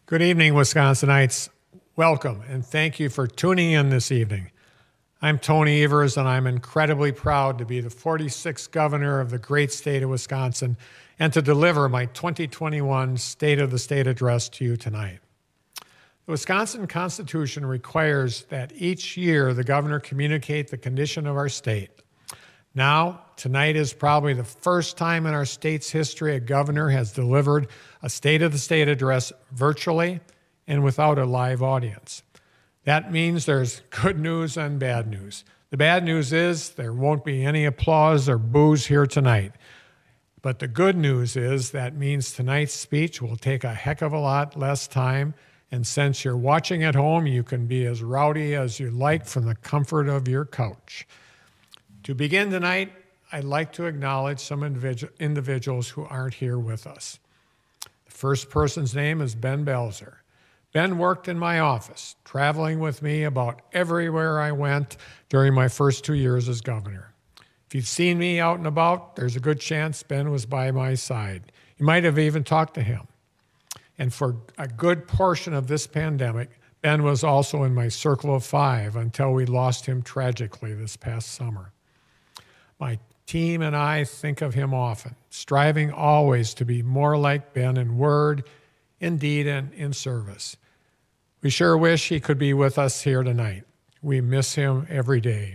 Good evening, Wisconsinites. Welcome, and thank you for tuning in this evening. I'm Tony Evers, and I'm incredibly proud to be the 46th governor of the great state of Wisconsin and to deliver my 2021 State of the State address to you tonight. The Wisconsin Constitution requires that each year the governor communicate the condition of our state. Now, tonight is probably the first time in our state's history a governor has delivered a State of the State address virtually and without a live audience. That means there's good news and bad news. The bad news is there won't be any applause or boos here tonight. But the good news is that means tonight's speech will take a heck of a lot less time, and since you're watching at home, you can be as rowdy as you like from the comfort of your couch. To begin tonight, I'd like to acknowledge some individuals who aren't here with us. The first person's name is Ben Belzer. Ben worked in my office, traveling with me about everywhere I went during my first 2 years as governor. If you've seen me out and about, there's a good chance Ben was by my side. You might have even talked to him. And for a good portion of this pandemic, Ben was also in my circle of five until we lost him tragically this past summer. My team and I think of him often, striving always to be more like Ben in word, in deed, and in service. We sure wish he could be with us here tonight. We miss him every day.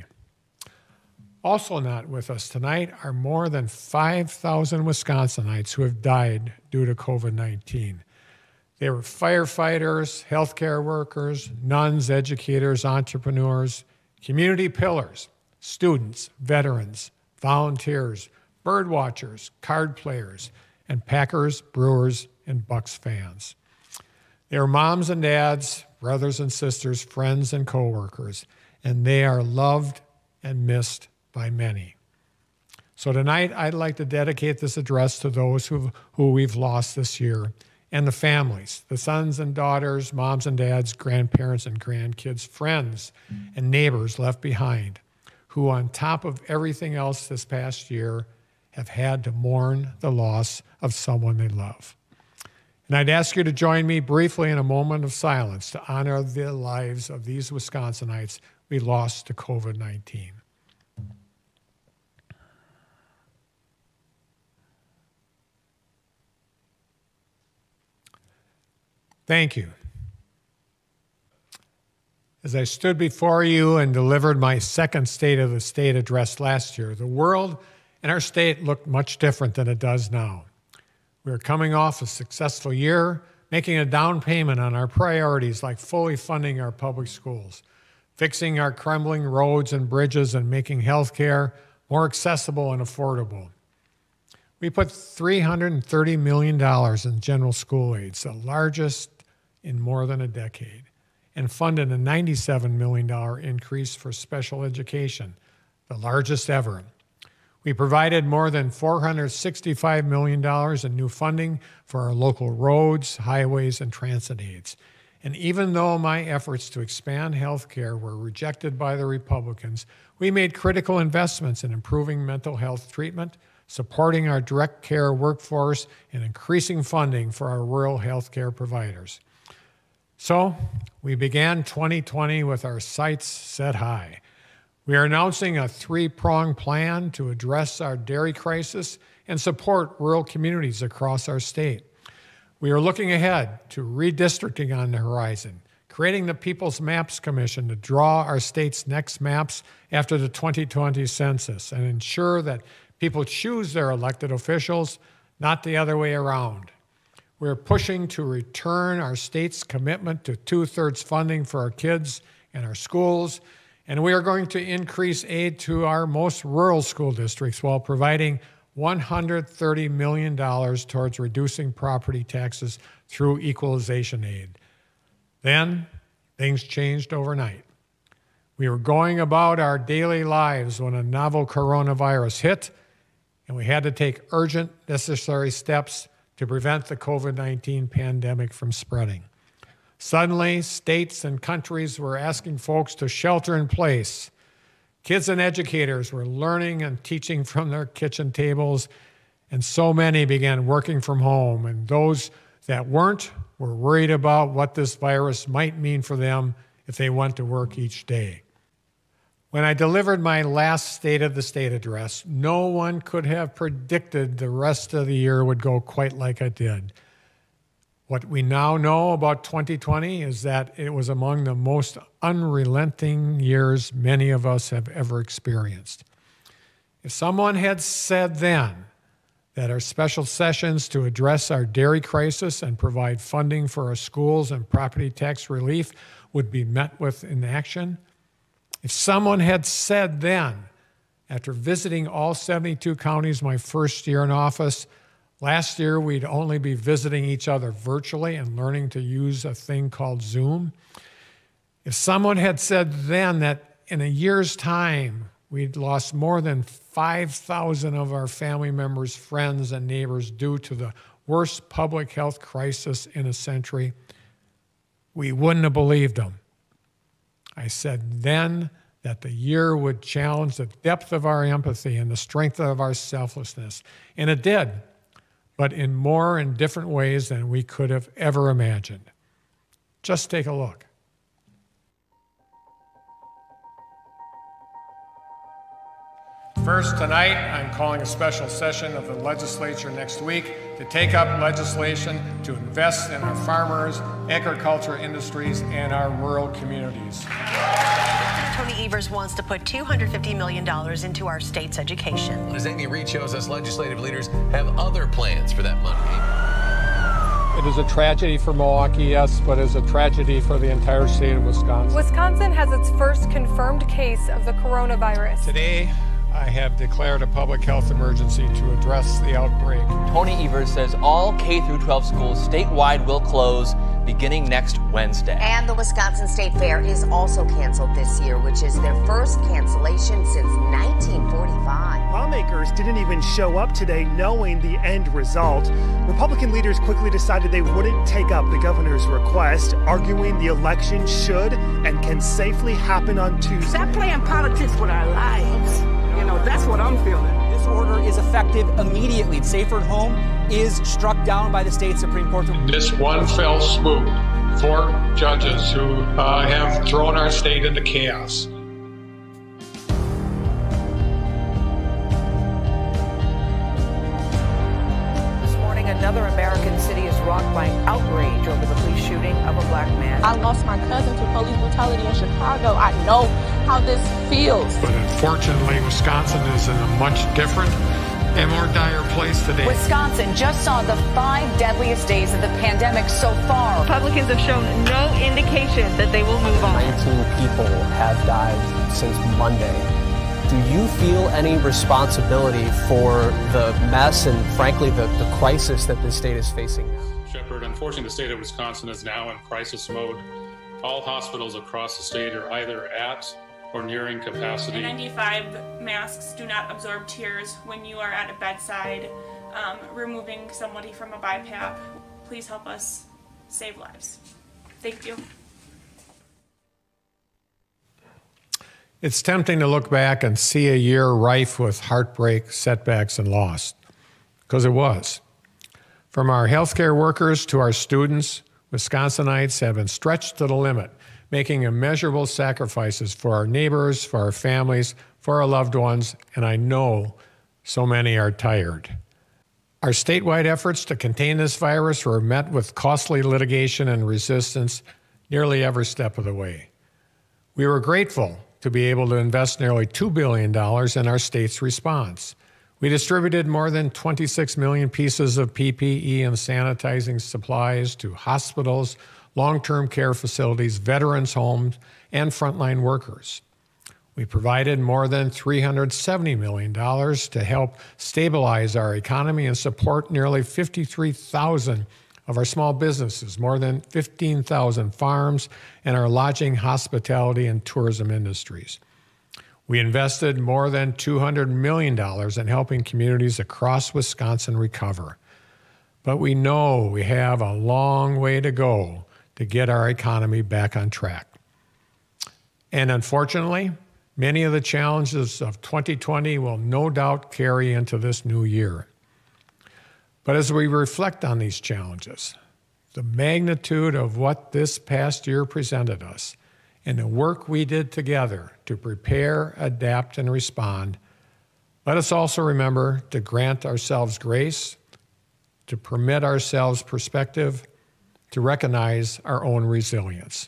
Also not with us tonight are more than 5,000 Wisconsinites who have died due to COVID-19. They were firefighters, healthcare workers, nuns, educators, entrepreneurs, community pillars, students, veterans, volunteers, bird watchers, card players, and Packers, Brewers, and Bucks fans. They are moms and dads, brothers and sisters, friends and coworkers, and they are loved and missed by many. So tonight, I'd like to dedicate this address to those who we've lost this year, and the families, the sons and daughters, moms and dads, grandparents and grandkids, friends and neighbors left behind, who on top of everything else this past year have had to mourn the loss of someone they love. And I'd ask you to join me briefly in a moment of silence to honor the lives of these Wisconsinites we lost to COVID-19. Thank you. As I stood before you and delivered my second State of the State address last year, the world and our state looked much different than it does now. We are coming off a successful year, making a down payment on our priorities like fully funding our public schools, fixing our crumbling roads and bridges, and making healthcare more accessible and affordable. We put $330 million in general school aids, the largest in more than a decade, and funded a $97 million increase for special education, the largest ever. We provided more than $465 million in new funding for our local roads, highways, and transit aids. And even though my efforts to expand health care were rejected by the Republicans, we made critical investments in improving mental health treatment, supporting our direct care workforce, and increasing funding for our rural health care providers. So we began 2020 with our sights set high. We are announcing a three-pronged plan to address our dairy crisis and support rural communities across our state. We are looking ahead to redistricting on the horizon, creating the People's Maps Commission to draw our state's next maps after the 2020 census and ensure that people choose their elected officials, not the other way around. We're pushing to return our state's commitment to 2/3 funding for our kids and our schools, and we are going to increase aid to our most rural school districts while providing $130 million towards reducing property taxes through equalization aid. Then, things changed overnight. We were going about our daily lives when a novel coronavirus hit, and we had to take urgent, necessary steps to prevent the COVID-19 pandemic from spreading. Suddenly, states and countries were asking folks to shelter in place. Kids and educators were learning and teaching from their kitchen tables, and so many began working from home, and those that weren't were worried about what this virus might mean for them if they went to work each day. When I delivered my last State of the State address, no one could have predicted the rest of the year would go quite like it did. What we now know about 2020 is that it was among the most unrelenting years many of us have ever experienced. If someone had said then that our special sessions to address our dairy crisis and provide funding for our schools and property tax relief would be met with inaction, if someone had said then, after visiting all 72 counties my first year in office, last year we'd only be visiting each other virtually and learning to use a thing called Zoom, if someone had said then that in a year's time we'd lost more than 5,000 of our family members, friends, and neighbors due to the worst public health crisis in a century, we wouldn't have believed them. I said then that the year would challenge the depth of our empathy and the strength of our selflessness. And it did, but in more and different ways than we could have ever imagined. Just take a look. First, tonight, I'm calling a special session of the legislature next week to take up legislation to invest in our farmers, agriculture industries, and our rural communities. Tony Evers wants to put $250 million into our state's education. As Amy Reed shows us, legislative leaders have other plans for that money. It is a tragedy for Milwaukee, yes, but it is a tragedy for the entire state of Wisconsin. Wisconsin has its first confirmed case of the coronavirus. Today, I have declared a public health emergency to address the outbreak. Tony Evers says all K-12 schools statewide will close beginning next Wednesday. And the Wisconsin State Fair is also canceled this year, which is their first cancellation since 1945. Lawmakers didn't even show up today knowing the end result. Republican leaders quickly decided they wouldn't take up the governor's request, arguing the election should and can safely happen on Tuesday. Stop playing politics with our lives. You know, that's what I'm feeling. This order is effective immediately. Safer at home is struck down by the state Supreme Court. This one fell swoop, 4 judges who have thrown our state into chaos. This morning, another American city is rocked by outrage over the police shooting of a black man. I lost my cousin to police brutality in Chicago. I know how this feels. But unfortunately, Wisconsin is in a much different and more dire place today. Wisconsin just saw the 5 deadliest days of the pandemic so far. Republicans have shown no indication that they will move on. 19 people have died since Monday. Do you feel any responsibility for the mess and, frankly, the crisis that this state is facing now? Shepard, unfortunately, the state of Wisconsin is now in crisis mode. All hospitals across the state are either at or nearing capacity. N95 masks do not absorb tears when you are at a bedside, removing somebody from a BiPAP. Please help us save lives. Thank you. It's tempting to look back and see a year rife with heartbreak, setbacks, and loss, because it was. From our healthcare workers to our students, Wisconsinites have been stretched to the limit, making immeasurable sacrifices for our neighbors, for our families, for our loved ones, and I know so many are tired. Our statewide efforts to contain this virus were met with costly litigation and resistance nearly every step of the way. We were grateful to be able to invest nearly $2 billion in our state's response. We distributed more than 26 million pieces of PPE and sanitizing supplies to hospitals, long-term care facilities, veterans' homes, and frontline workers. We provided more than $370 million to help stabilize our economy and support nearly 53,000 of our small businesses, more than 15,000 farms, and our lodging, hospitality, and tourism industries. We invested more than $200 million in helping communities across Wisconsin recover. But we know we have a long way to go to get our economy back on track. And unfortunately, many of the challenges of 2020 will no doubt carry into this new year. But as we reflect on these challenges, the magnitude of what this past year presented us and the work we did together to prepare, adapt, and respond, let us also remember to grant ourselves grace, to permit ourselves perspective, to recognize our own resilience.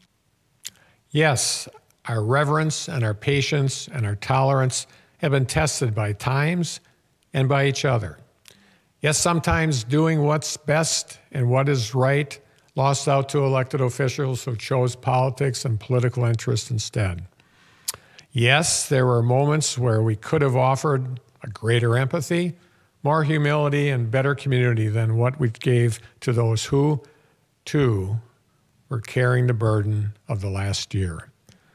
Yes, our reverence and our patience and our tolerance have been tested by times and by each other. Yes, sometimes doing what's best and what is right lost out to elected officials who chose politics and political interest instead. Yes, there were moments where we could have offered a greater empathy, more humility, and better community than what we gave to those who, too, were carrying the burden of the last year.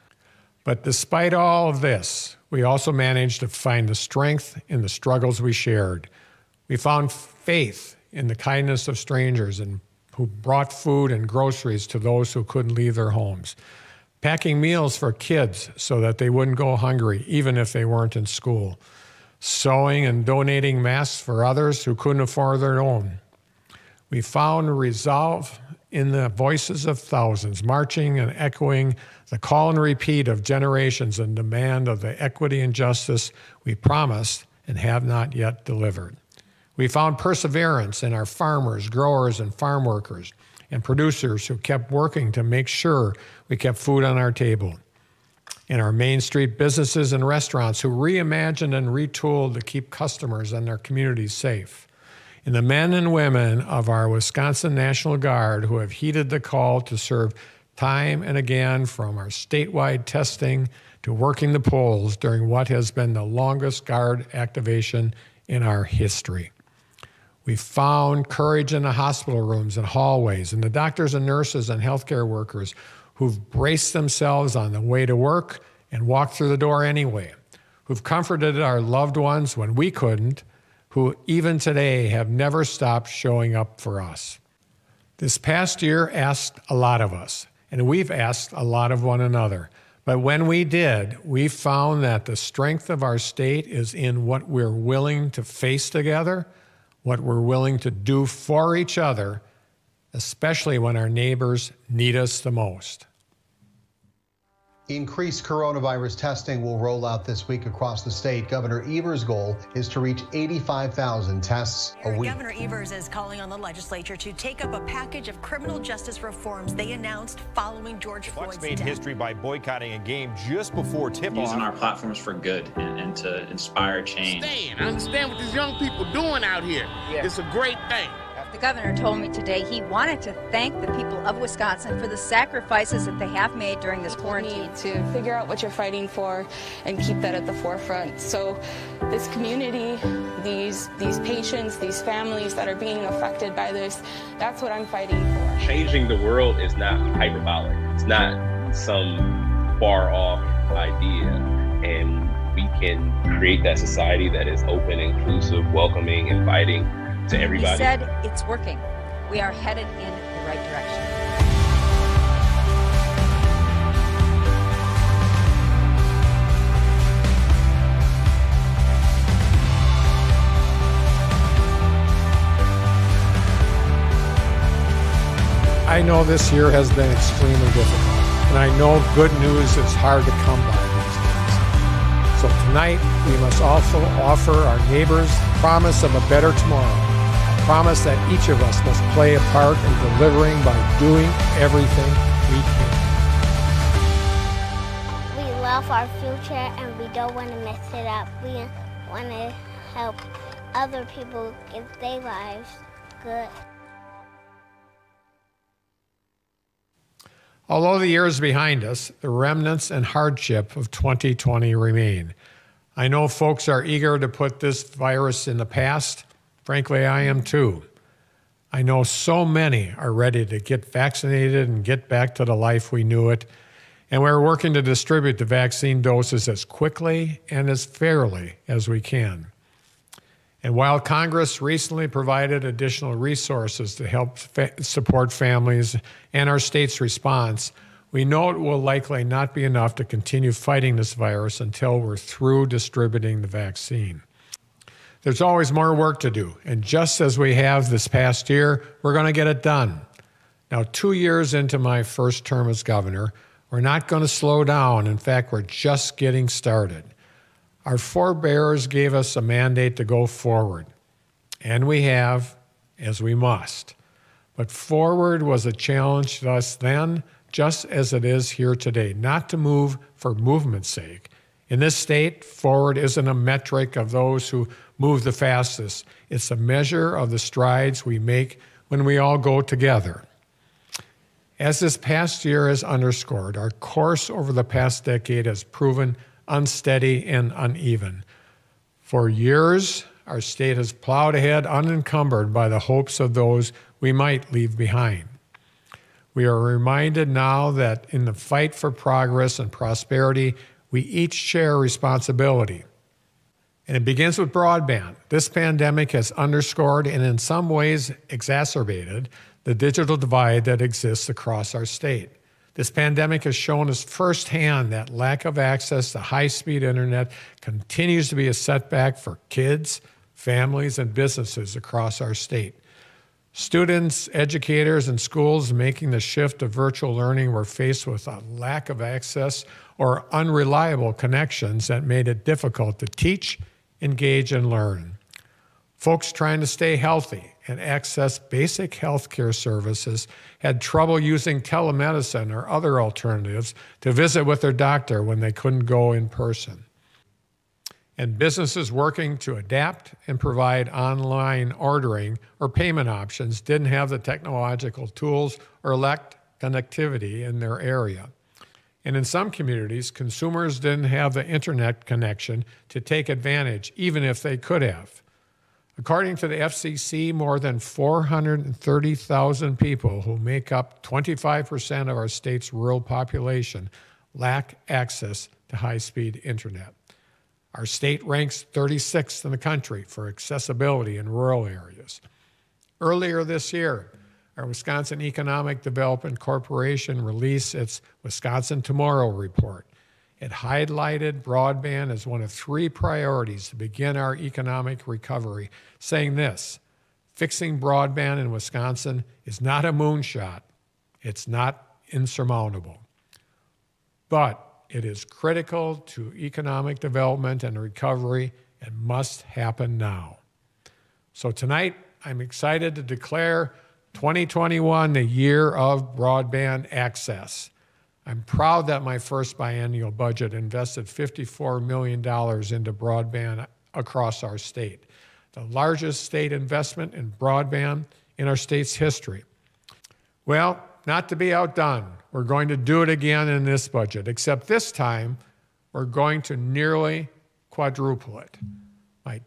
But despite all of this, we also managed to find the strength in the struggles we shared. We found faith in the kindness of strangers and who brought food and groceries to those who couldn't leave their homes, packing meals for kids so that they wouldn't go hungry, even if they weren't in school, sewing and donating masks for others who couldn't afford their own. We found resolve in the voices of thousands, marching and echoing the call and repeat of generations and demand of the equity and justice we promised and have not yet delivered. We found perseverance in our farmers, growers, and farm workers and producers who kept working to make sure we kept food on our table. In our Main Street businesses and restaurants who reimagined and retooled to keep customers and their communities safe. In the men and women of our Wisconsin National Guard who have heeded the call to serve time and again, from our statewide testing to working the polls during what has been the longest Guard activation in our history. We found courage in the hospital rooms and hallways, and the doctors and nurses and healthcare workers who've braced themselves on the way to work and walked through the door anyway, who've comforted our loved ones when we couldn't, who even today have never stopped showing up for us. This past year asked a lot of us, and we've asked a lot of one another. But when we did, we found that the strength of our state is in what we're willing to face together, what we're willing to do for each other, especially when our neighbors need us the most. Increased coronavirus testing will roll out this week across the state. Governor Evers' goal is to reach 85,000 tests a week. Governor Evers is calling on the legislature to take up a package of criminal justice reforms they announced following George Floyd's death. Bucs made history by boycotting a game just before tip-off. Using our platforms for good and to inspire change. Understand what these young people doing out here. Yeah. It's a great thing. The governor told me today he wanted to thank the people of Wisconsin for the sacrifices that they have made during this quarantine. To figure out what you're fighting for and keep that at the forefront. So this community, these patients, these families that are being affected by this, that's what I'm fighting for. Changing the world is not hyperbolic. It's not some far off idea. And we can create that society that is open, inclusive, welcoming, inviting to everybody. He said it's working. We are headed in the right direction. I know this year has been extremely difficult, and I know good news is hard to come by these days. So tonight, we must also offer our neighbors the promise of a better tomorrow. Promise that each of us must play a part in delivering by doing everything we can. We love our future and we don't want to mess it up. We want to help other people get their lives good. Although the year is behind us, the remnants and hardship of 2020 remain. I know folks are eager to put this virus in the past. Frankly, I am too. I know so many are ready to get vaccinated and get back to the life we knew it, and we're working to distribute the vaccine doses as quickly and as fairly as we can. And while Congress recently provided additional resources to help support families and our state's response, we know it will likely not be enough to continue fighting this virus until we're through distributing the vaccine. There's always more work to do, and just as we have this past year, we're going to get it done. Now, 2 years into my first term as governor, we're not going to slow down. In fact, we're just getting started. Our forebears gave us a mandate to go forward, and we have, as we must. But forward was a challenge to us then, just as it is here today, not to move for movement's sake. In this state, forward isn't a metric of those who move the fastest. It's a measure of the strides we make when we all go together. As this past year has underscored, our course over the past decade has proven unsteady and uneven. For years, our state has plowed ahead unencumbered by the hopes of those we might leave behind. We are reminded now that in the fight for progress and prosperity, we each share responsibility. And it begins with broadband. This pandemic has underscored and in some ways exacerbated the digital divide that exists across our state. This pandemic has shown us firsthand that lack of access to high-speed internet continues to be a setback for kids, families, and businesses across our state. Students, educators, and schools making the shift to virtual learning were faced with a lack of access or unreliable connections that made it difficult to teach, engage, and learn. Folks trying to stay healthy and access basic health care services had trouble using telemedicine or other alternatives to visit with their doctor when they couldn't go in person. And businesses working to adapt and provide online ordering or payment options didn't have the technological tools or lacked connectivity in their area. And in some communities, consumers didn't have the internet connection to take advantage, even if they could have. According to the FCC, more than 430,000 people who make up 25% of our state's rural population lack access to high-speed internet. Our state ranks 36th in the country for accessibility in rural areas. Earlier this year, our Wisconsin Economic Development Corporation released its Wisconsin Tomorrow report. It highlighted broadband as one of 3 priorities to begin our economic recovery, saying this: fixing broadband in Wisconsin is not a moonshot. It's not insurmountable. But it is critical to economic development and recovery and must happen now. So tonight, I'm excited to declare 2021 the year of broadband access. I'm proud that my first biennial budget invested $54 million into broadband across our state, the largest state investment in broadband in our state's history. Well, not to be outdone, we're going to do it again in this budget, except this time we're going to nearly quadruple it. My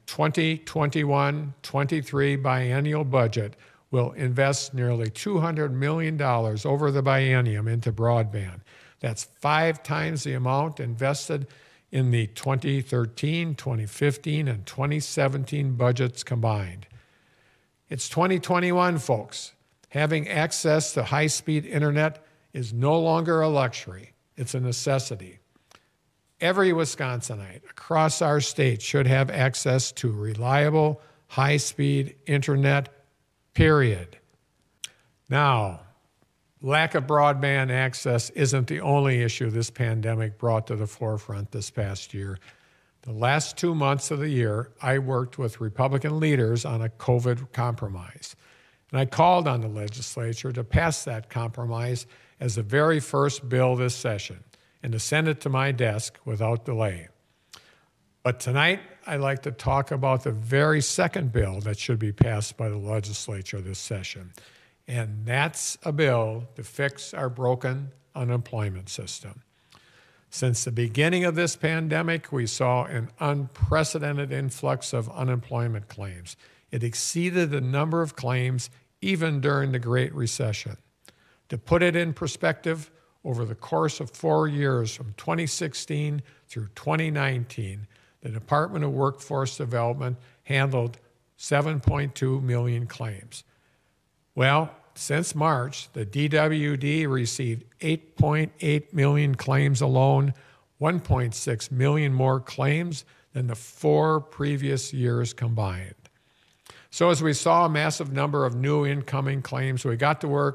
2021-23 biennial budget will invest nearly $200 million over the biennium into broadband. That's 5 times the amount invested in the 2013, 2015, and 2017 budgets combined. It's 2021, folks. Having access to high-speed internet is no longer a luxury, it's a necessity. Every Wisconsinite across our state should have access to reliable, high-speed internet, period. Now, lack of broadband access isn't the only issue this pandemic brought to the forefront this past year. The last 2 months of the year, I worked with Republican leaders on a COVID compromise. And I called on the legislature to pass that compromise as the very first bill this session and to send it to my desk without delay. But tonight, I'd like to talk about the very second bill that should be passed by the legislature this session. And that's a bill to fix our broken unemployment system. Since the beginning of this pandemic, we saw an unprecedented influx of unemployment claims. It exceeded the number of claims even during the Great Recession. To put it in perspective, over the course of 4 years, from 2016 through 2019, the Department of Workforce Development handled 7.2 million claims. Well, since March, the DWD received 8.8 million claims alone, 1.6 million more claims than the 4 previous years combined. So as we saw a massive number of new incoming claims, we got to work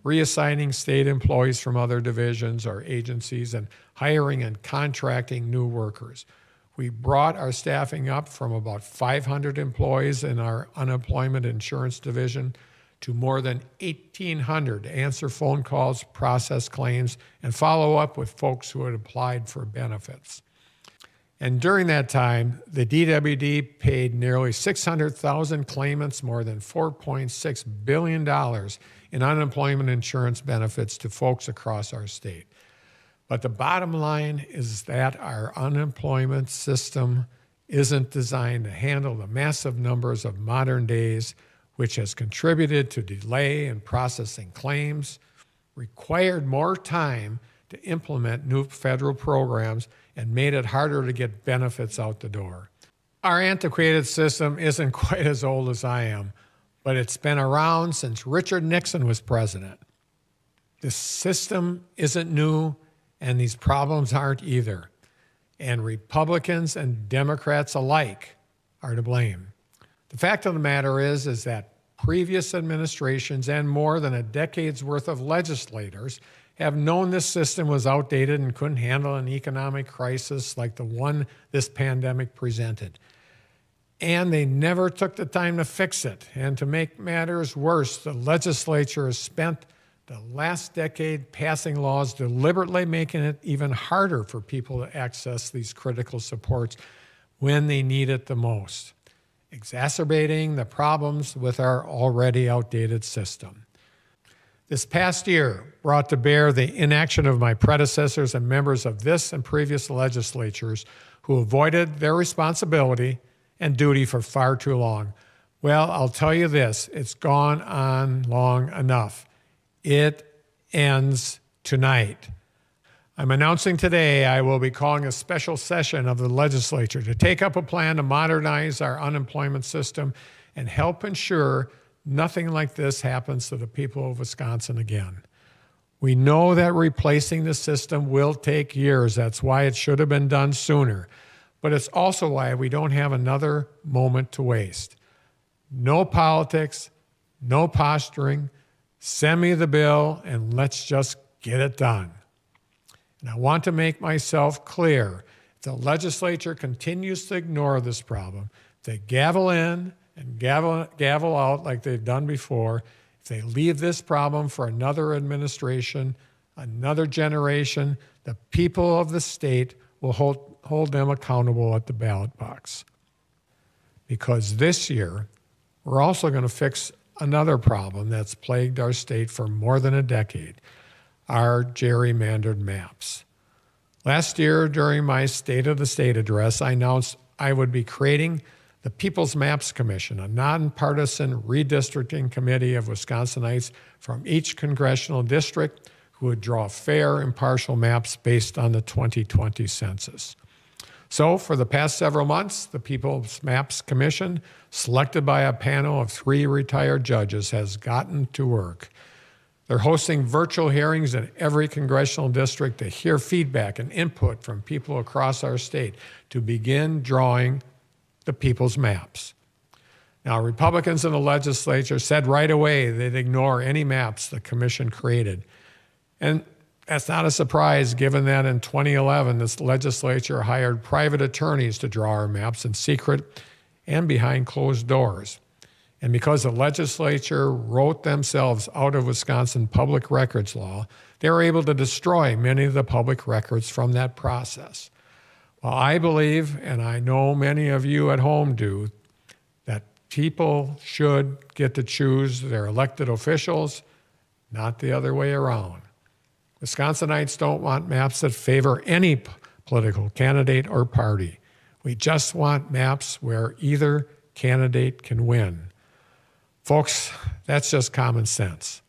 reassigning state employees from other divisions or agencies, and hiring and contracting new workers. We brought our staffing up from about 500 employees in our unemployment insurance division to more than 1,800 to answer phone calls, process claims, and follow up with folks who had applied for benefits. And during that time, the DWD paid nearly 600,000 claimants more than $4.6 billion in unemployment insurance benefits to folks across our state. But the bottom line is that our unemployment system isn't designed to handle the massive numbers of modern days, which has contributed to delay in processing claims, required more time to implement new federal programs, and made it harder to get benefits out the door. Our antiquated system isn't quite as old as I am, but it's been around since Richard Nixon was president. The system isn't new, and these problems aren't either. And Republicans and Democrats alike are to blame. The fact of the matter is that previous administrations and more than a decade's worth of legislators have known this system was outdated and couldn't handle an economic crisis like the one this pandemic presented. And they never took the time to fix it. And to make matters worse, the legislature has spent the last decade passing laws deliberately making it even harder for people to access these critical supports when they need it the most, exacerbating the problems with our already outdated system. This past year brought to bear the inaction of my predecessors and members of this and previous legislatures who avoided their responsibility and duty for far too long. Well, I'll tell you this, it's gone on long enough. It ends tonight. I'm announcing today I will be calling a special session of the legislature to take up a plan to modernize our unemployment system and help ensure nothing like this happens to the people of Wisconsin again. We know that replacing the system will take years. That's why it should have been done sooner. But it's also why we don't have another moment to waste. No politics, no posturing. Send me the bill and let's just get it done. And I want to make myself clear. If the legislature continues to ignore this problem, if they gavel in and gavel out like they've done before, if they leave this problem for another administration, another generation, the people of the state will hold them accountable at the ballot box. Because this year, we're also going to fix another problem that's plagued our state for more than a decade, our gerrymandered maps. Last year, during my State of the State address, I announced I would be creating the People's Maps Commission, a nonpartisan redistricting committee of Wisconsinites from each congressional district who would draw fair, impartial maps based on the 2020 census. So for the past several months, the People's Maps Commission, selected by a panel of 3 retired judges, has gotten to work. They're hosting virtual hearings in every congressional district to hear feedback and input from people across our state to begin drawing the people's maps. Now, Republicans in the legislature said right away they'd ignore any maps the commission created. And that's not a surprise, given that in 2011, this legislature hired private attorneys to draw our maps in secret and behind closed doors. And because the legislature wrote themselves out of Wisconsin public records law, they were able to destroy many of the public records from that process. Well, I believe, and I know many of you at home do, that people should get to choose their elected officials, not the other way around. Wisconsinites don't want maps that favor any political candidate or party. We just want maps where either candidate can win. Folks, that's just common sense.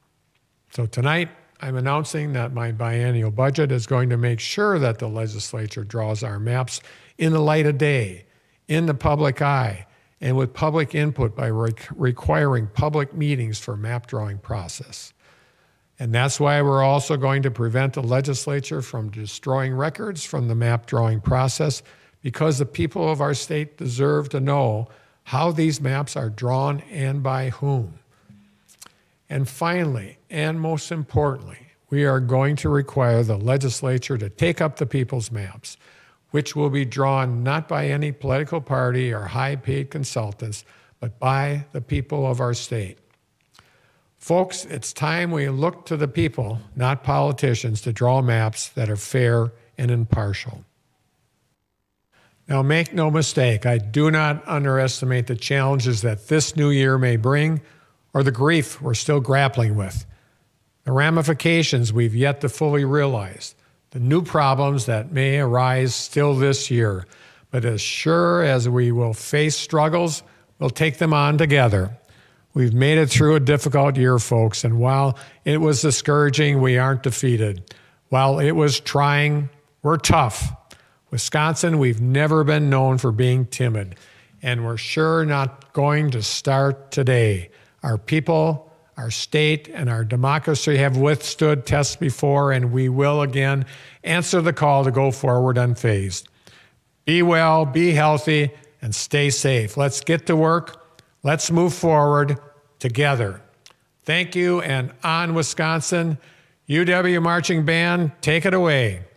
So tonight, I'm announcing that my biennial budget is going to make sure that the legislature draws our maps in the light of day, in the public eye, and with public input by requiring public meetings for map drawing process. And that's why we're also going to prevent the legislature from destroying records from the map drawing process, because the people of our state deserve to know how these maps are drawn and by whom. And finally, and most importantly, we are going to require the legislature to take up the people's maps, which will be drawn not by any political party or high-paid consultants, but by the people of our state. Folks, it's time we look to the people, not politicians, to draw maps that are fair and impartial. Now, make no mistake, I do not underestimate the challenges that this new year may bring or the grief we're still grappling with, the ramifications we've yet to fully realize, the new problems that may arise still this year. But as sure as we will face struggles, we'll take them on together. We've made it through a difficult year, folks, and while it was discouraging, we aren't defeated. While it was trying, we're tough. Wisconsin, we've never been known for being timid, and we're sure not going to start today. Our people, our state, and our democracy have withstood tests before, and we will again answer the call to go forward unfazed. Be well, be healthy, and stay safe. Let's get to work. Let's move forward together. Thank you, and on Wisconsin. UW Marching Band, take it away.